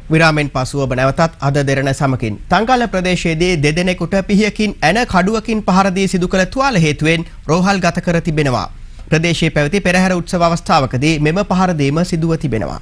විරාමෙන් පසුව ඔබ නැවතත් අද දෙරණ සමකින් තංගල ප්‍රදේශයේදී දෙදෙනෙකුට පිහියකින් ඇන කඩුවකින් පහර දී සිදු කළ තුවාල හේතුවෙන් රෝහල් ගත කර තිබෙනවා. ප්‍රදේශයේ පැවති පෙරහැර උත්සව අවස්ථාවකදී මෙම පහර දීම සිදුව තිබෙනවා.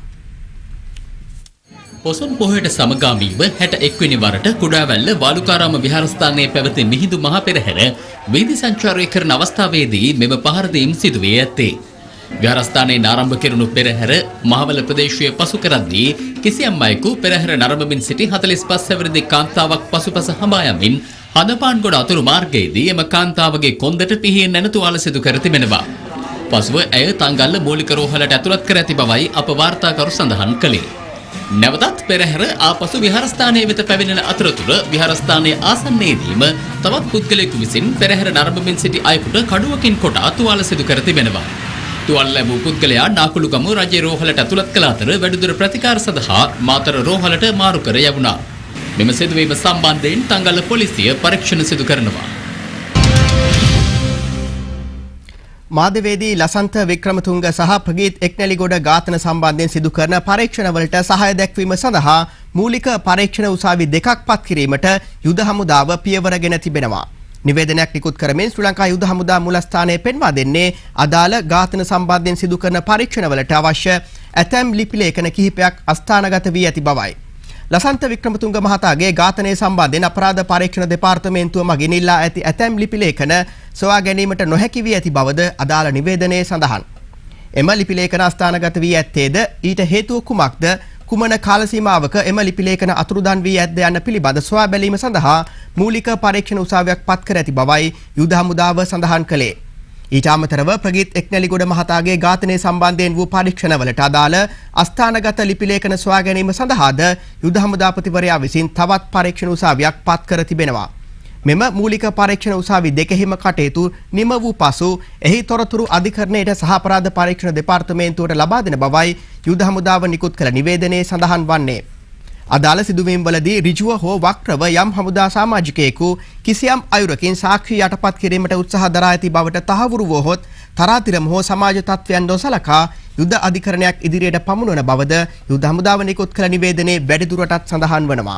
පොසොන් පොහොයට සමගාමීව 61 වෙනි වරට කුඩාවැල්ල වාලුකාරාම විහාරස්ථානයේ පැවති මිහිඳු මහ පෙරහැර වීදි සංචාරය කරන අවස්ථාවේදී මෙම පහර දීම සිදු වී ඇත්තේ. විහාරස්ථානයේ ආරම්භ කෙරුණු පෙරහැර මහවල ප්‍රදේශයේ පසු කරද්දී කිසියම් අයෙකු පෙරහැර නරඹමින් සිටි 45 හැවිරිදි කාන්තාවක් පසුපස හඹා යමින් හදපාන්ගොඩ අතුරු මාර්ගයේදී එම කාන්තාවගේ කොන්දට පිහියෙන් නැන තුවාල සිදු කර තිබෙනවා. පසුව ඇය තංගල්ල මූලික රෝහලට ඇතුළත් කර ඇති බවයි අප වාර්තාකරු සඳහන් කළේ. නැවතත් පෙරහැර ආපසු විහාරස්ථානයේ වෙත පැමිණෙන අතරතුර විහාරස්ථානයේ ආසන්නයේදීම තවත් පුද්ගලයෙකු විසින් පෙරහැර නරඹමින් සිටි අයෙකුට කඩුවකින් කොටා තුවාල සිදු කර තිබෙනවා. තුවාල ලැබූ පුද්ගලයා නාකුළුගම රජයේ රෝහලට ඇතුළත් කළ අතර වැඩිදුර ප්‍රතිකාර සඳහා මාතර රෝහලට මාරු කර යවුණා. මෙම සිදුවීම සම්බන්ධයෙන් තංගල්ල පොලිසිය පරීක්ෂණ සිදු කරනවා. මාධ්‍යවේදී ලසන්ත වික්‍රමතුංග සහ ප්‍රගීත් එක්නැලිගොඩ ඝාතන සම්බන්ධයෙන් සිදු කරන පරීක්ෂණවලට සහාය දැක්වීම සඳහා මූලික පරීක්ෂණ උසාවි දෙකක් පත් කිරීමට යුද හමුදාව පියවරගෙන තිබෙනවා. නිවේදනයක් නිකුත් කරමින් ශ්‍රී ලංකා යුද හමුදා මූලස්ථානයේ පෙන්වා දෙන්නේ අදාළ ඝාතන සම්බන්ධයෙන් සිදු කරන පරීක්ෂණවලට අවශ්‍ය ඇතැම් ලිපි ලේඛන කිහිපයක් අස්ථානගත වී ඇති බවයි. ලසන්ත වික්‍රමතුංග මහතාගේ ඝාතනය සම්බන්ධයෙන් අපරාධ පරීක්ෂණ දෙපාර්තමේන්තුව මගින් ඉල්ලා ඇති ඇතැම් ලිපි ලේඛන සොයා ගැනීමට නොහැකි වී ඇති බවද අදාළ නිවේදනයේ සඳහන්. එම ලිපි ලේඛන අස්ථානගත වී ඇත්තේද ඊට හේතුව කුමක්ද? කුමන කාල සීමාවක එම ලිපි ලේඛන අතුරුදන් වී ඇද්ද යන්න පිළිබඳ සොයා බැලීම සඳහා මූලික පරීක්ෂණ උසාවියක් පත් කර ඇති බවයි යුද හමුදාව සඳහන් කළේ. ඊට අමතරව ප්‍රගීත් එක්නැලිගොඩ මහතාගේ ඝාතනය සම්බන්ධයෙන් වූ පරීක්ෂණවලට අදාළ අස්ථානගත ලිපි ලේඛන සොයා ගැනීම සඳහාද යුද හමුදාපතිවරයා විසින් තවත් පරීක්ෂණ උසාවියක් පත් කර තිබෙනවා. මෙම මූලික පරීක්ෂණ උසාවි දෙකෙහිම කටයුතු නිම වූ පසු එහි තොරතුරු අධිකරණයට සහ අපරාධ පරීක්ෂණ දෙපාර්තමේන්තුවට ලබා දෙන බවයි යුද හමුදාව නිකුත් කළ නිවේදනයේ සඳහන් වන්නේ. අදාළ සිදුවීම්වලදී ඍජුව හෝ වක්‍රව යම් හමුදා සමාජිකයෙකු කිසියම් අයුරකින් සාක්ෂි යටපත් කිරීමට උත්සාහ දරා ඇති බවට තහවුරු වූහොත් තරාතිරම හෝ සමාජ තත්ත්වයන් නොසලකා යුද අධිකරණයක් ඉදිරියට පමුණවන බවද යුද හමුදාව නිකුත් කළ නිවේදනයේ වැඩිදුරටත් සඳහන් වනවා.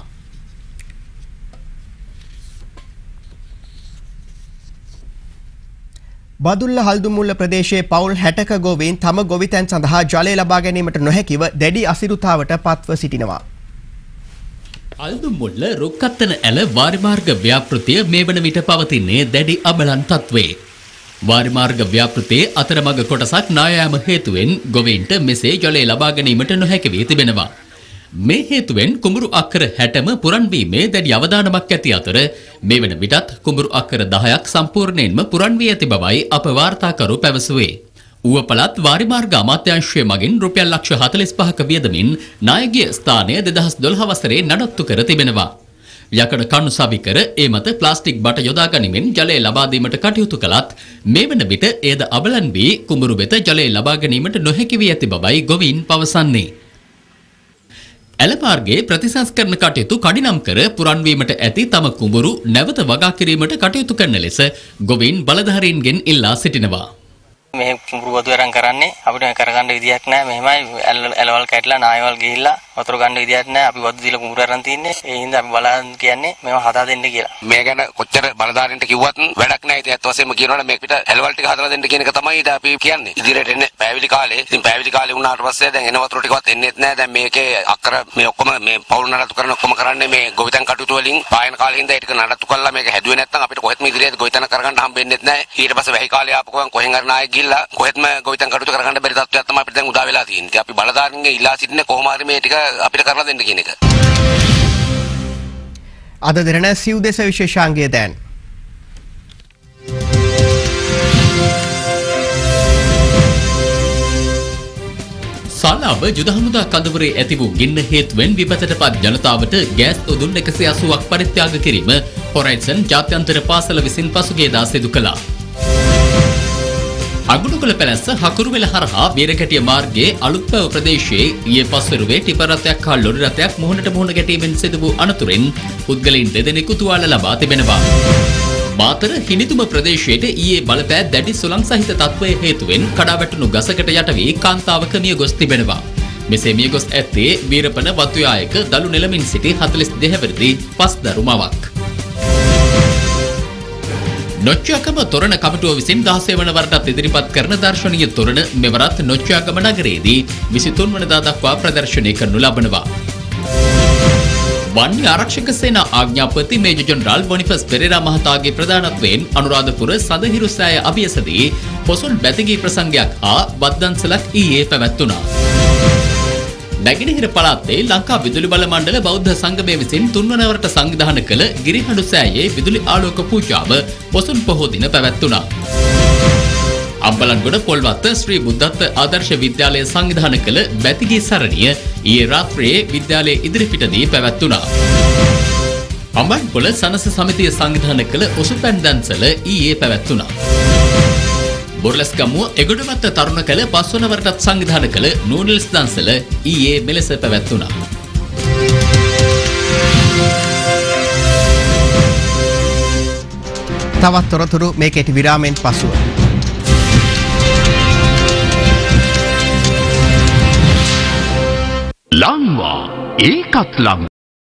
බදුල්ල හල්දුමුල්ල ප්‍රදේශයේ පවුල් 60ක ගොවීන් තම ගොවිතැන් සඳහා ජලය ලබා ගැනීමට නොහැකිව දැඩි අසිරුතාවට පත්ව සිටිනවා. හල්දුමුල්ල රුක්කත්තන ඇල වාරිමාර්ග ව්‍යාපෘතිය මේ වන විට පවතින්නේ දැඩි අබලන් තත්වයේ. වාරිමාර්ග ව්‍යාපෘතියේ අතරමඟ කොටසක් නායෑම හේතුවෙන් ගොවීන්ට මෙසේ ජලය ලබා ගැනීමට නොහැකි වී තිබෙනවා. මේ හේතුවෙන් කුඹුරු අක්කර 60ම පුරන්වීමේ දැඩි අවධානමක් ඇති අතර මේ වන විටත් කුඹුරු අක්කර 10ක් සම්පූර්ණයෙන්ම පුරන් වී ඇති බවයි අප වාර්තාකරු පැවසුවේ. ඌවපළාත් වාරිමාර්ග අමාත්‍යාංශය මගින් රුපියල් ලක්ෂ 45ක වියදමින් නායකගේ ස්ථානය 2012 වසරේ නඩත්තු කර තිබෙනවා. යකඩ කණු සවිකර ඒ මත ප්ලාස්ටික් බට යොදා ගනිමින් ජලය ලබා දීමට කටයුතු කළත් මේ වන විට එයද අබලන් වී කුඹුරු වෙත ජලය ලබා ගැනීමට නොහැකි වී ඇති බවයි ගොවීන් පවසන්නේ. ඇලපාර්ගේ ප්‍රතිසංස්කරණ කටයුතු කඩිනම් කර පුරන්වීමට ඇති තම කුඹුරු නැවත වගා කිරීමට කටයුතු කරන ලෙස ගොවීන් බලධාරීන්ගෙන් ඉල්ලා සිටිනවා. මේ කුඹුරු වතු අරන් කරන්නේ අපිට කරගන්න විදියක් නැහැ. මෙහෙමයි ඇලවල් කැටලා නායවල් ගිහිල්ලා වතුර ගන්න විදියක් නැහැ. අපි වතු දීලා කුඹුරු අරන් තින්නේ. ඒ හින්දා අපි බලන් කියන්නේ මේව හදා දෙන්න කියලා. මේ ගැන කොච්චර බලධාරීන්ට කිව්වත් වැඩක් නැහැ. ඉතින් ඇත්ත වශයෙන්ම කියනවනේ මේක පිට ඇලවල් ටික හදලා දෙන්න කියන එක තමයි ඉතින් අපි කියන්නේ. ඉදිරියට එන්නේ පැවිලි කාලේ. ඉතින් පැවිලි කාලේ වුණාට පස්සේ දැන් එන වතුර ටිකවත් එන්නේත් නැහැ. දැන් මේකේ අක්කර මේ ඔක්කොම මේ පවුල් නඩත්තු කරන ඔක්කොම කරන්නේ මේ ගොවිතැන් කටයුතු වලින් පායන කාලේ හින්දා ඒක නඩත්තු කළා මේක හැදුවේ නැත්නම් අපිට කොහෙත්ම ඉදිරියට ගොවිතැන කරගන්න හම්බෙන්නේත් නැහැ. ඊට පස්සේ වැහි කාලේ ආපු ගමන් කොහෙන් හරි නායක ගිහිල්ලා කොහෙත්ම ගොවිතැන් කටයුතු කරගන්න බැරි තත්ත්වයක් තමයි අපිට දැන් උදා වෙලා තියෙන්නේ. ඉතින් අපි බලධාරීන්ගේ ඉල්ලා සිටින්නේ කොහොම හරි මේ ටික අපිට කරලා දෙන්න කියන එක. අද දෙරණ සිව් දෙස විශේෂාංගය දැන්. සාලාව යුද හමුදා කඳවුරේ ඇති වූ ගින්න හේතුවෙන් විපතටපත් ජනතාවට ගෑස් උදුන් 180ක් පරිත්‍යාග කිරීම හොරයිසන් ජාත්‍යන්තර පාසල විසින් පසුගියදා සිදු කළා. අගුණුගල පැලැස්ස හකුරුවෙල හරහා වීරකැටිය මාර්ගයේ අලුත්පැව ප්‍රදේශයේ ඊයේ පස්වරුවේ ටිපර් රථයක් හා ලොරි රථයක් මුහුණට මුහුණ ගැටීමෙන් සිදු වූ අනතුරින් පුද්ගලයන් දෙදෙනෙකු තුවාල ලබා තිබෙනවා. මාතර හිනිතුම ප්‍රදේශයේ ඊයේ බලපෑ දැඩි සුළං සහිත තත්ත්වයේ හේතුවෙන් කඩාවැටුණු ගසකට යට වී කාන්තාවක මිය ගොස් තිබෙනවා. මෙසේ මිය ගොස් ඇත්තේ වීරපන වතුයායක දළු නෙළමින් සිටි 42 හැවිරිදි පස් දරුමාවක්. නොච්චාගම තොරණ කමිටුව විසින් 16 වන වරටත් ඉදිරිපත් කරන දර්ශනීය තොරණ මෙවරත් නොච්චාගම නගරයේදී 23 වනදා දක්වා ප්‍රදර්ශනය කරනු ලබනවා. වන්‍ය ආරක්ෂක සේනා ආඥාපති මේජර් ජෙනරාල් බොනිෆස් පෙරේරා මහතාගේ ප්‍රධානත්වයෙන් අනුරාධපුර සදහිරු සෑය අභියසදී පොසොන් බැතිගී ප්‍රසංගයක් හා බද්දන්සලක් ඊයේ පැවැත්වුණා. නැගෙනහිර පළාතේ ලංකා විදුලි බල මණ්ඩල බෞද්ධ සංගමය විසින් 3 වනවරට සංවිධානය කළ ගිරිහඬු සෑයේ විදුලි ආලෝක පූජාව පොසොන් පොහෝ දින පැවැත්වුණා. අම්බලන්ගොඩ පොල්වත්ත ශ්‍රී බුද්ධත්ව ආදර්ශ විද්‍යාලය සංවිධානය කළ බැතිගී සරණිය ඊයේ රාත්‍රියේ විද්‍යාලයේ ඉදිරිපිටදී පැවැත්වුණා. අම්බන්පොළ සනස සමිතිය සංවිධානය කළ ඔසුපැන් දන්සල ඊයේ පැවැත්වුණා. බොරලස්ගමුව එගොඩවත්ත තරුණ කළ 5 වන වරටත් සංවිධානය කළ නූඩල්ස් දන්සල ඊයේ මෙලෙස පැවැත්වුණා. තවත් තොරතුරු මේ කෙටි විරාමයෙන් පසුව. ලංවා ඒකත් ලං